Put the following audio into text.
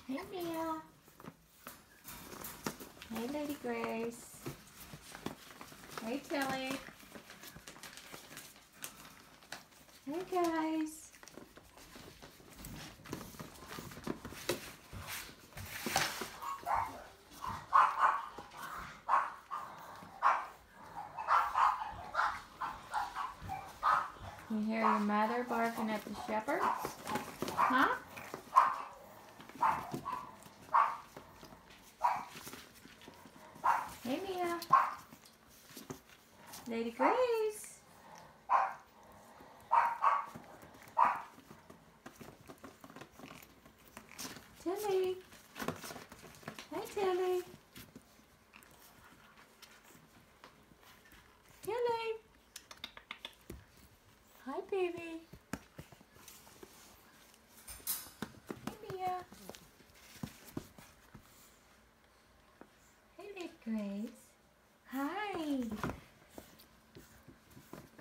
Hey, Mia. Hey, Lady Grace. Hey, Tilly. Hey, guys. You hear your mother barking at the shepherds? Huh? Hey, Mia. Lady Grace. Tilly. Hey, Tilly. Tilly. Hi, baby. Hey, Mia. Hey, Lady Grace.